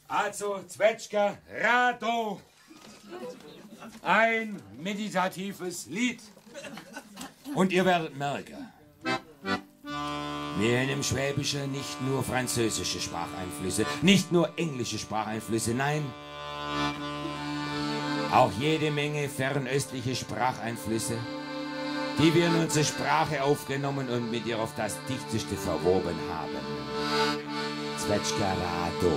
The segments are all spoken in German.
Also, Zwetschga, Rado. Ein meditatives Lied. Und ihr werdet merken, wir haben im Schwäbischen nicht nur französische Spracheinflüsse, nicht nur englische Spracheinflüsse, nein, auch jede Menge fernöstliche Spracheinflüsse, die wir in unsere Sprache aufgenommen und mit ihr auf das Dichteste verwoben haben. Zwetschga, Rado.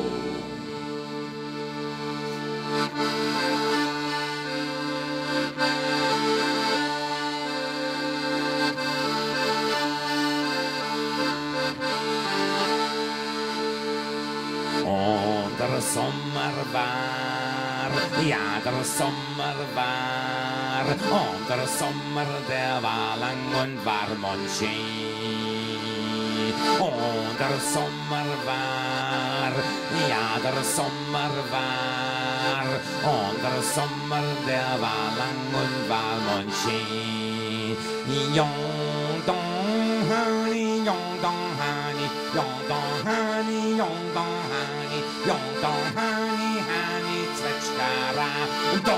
Und der Sommer war, ja der Sommer war, und der Sommer der war lang und warm und schön. Und der Sommer war, ja der Sommer war, und der Sommer der war lang und warm und schön. Yong dong honey, yong dong honey, yong dong honey, yong dong honey, yong dong honey, honey, Zwetschga, Rado.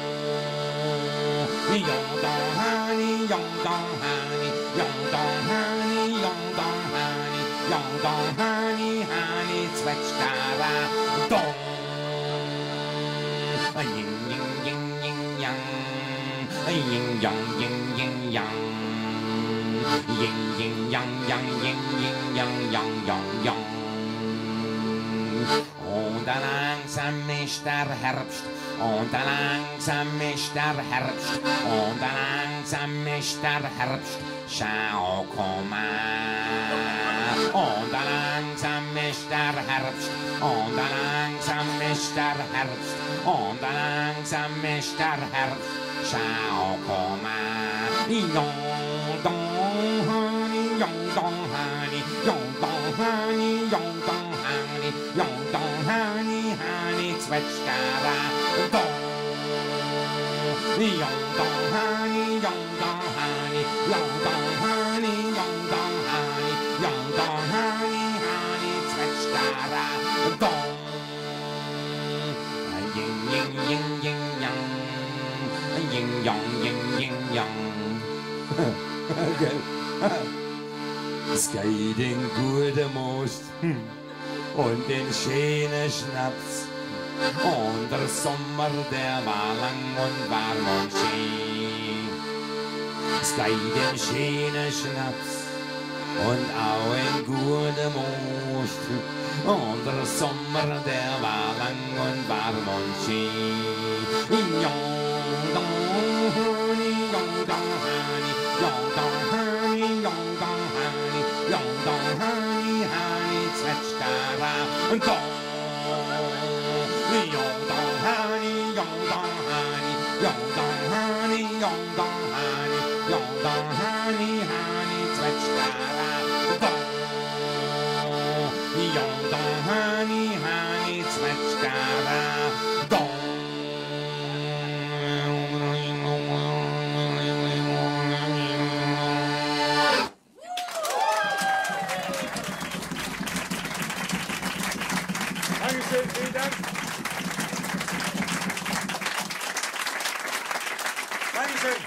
Yong dong honey, yong dong honey, yong dong honey, yong dong honey, yong dong honey, honey, Zwetschga, Rado. Yin yin yin yin yang, yin yang yin yin yang, yin yin yang yang yin yin yang yang yang yang. Und dann langsam ist der Herbst, und dann langsam ist der Herbst, und dann langsam ist der Herbst, schau, komm mal. Und dann langsam ist der Herbst, und dann langsam ist der Herbst, und dann langsam ist der Herbst, schau, komm mal. Yong dong honey, yong dong honey, yong dong honey, yong dong honey, yong dong honey, honey, Zwetschga, Rado. Yong dong honey, yong dong honey, yong dong honey, yong dong honey, yong dong honey, honey, Zwetschga, Rado. Yin yin yin yin yang, yin yang yin yin yang. Es geht den guten Most und den schönen Schnaps. Und der Sommer, der war lang und warm und schön. Es geht den schönen Schnaps und auch ein guter Most. Und der Sommer, der war lang und warm und schön. Yong dong honey, yong dong honey, yong dong honey, yong dong honey, yong dong honey, honey, Zwetschga, Rado. Yong dong honey, yong dong honey, yong dong honey, yong dong honey, yong dong honey, honey, Zwetschga, Rado. Yong dong honey, honey, Zwetschga, Rado. Dankeschön, vielen Dank. Dankeschön.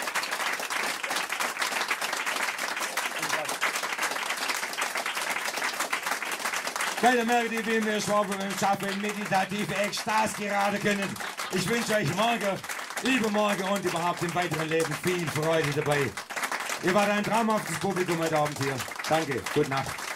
Keine Merke, die wir mir Schwaben im Schaffen meditative Ekstase gerade können. Ich wünsche euch morgen, übermorgen und überhaupt im weiteren Leben viel Freude dabei. Ihr wart ein traumhaftes Publikum heute Abend hier. Danke, gute Nacht.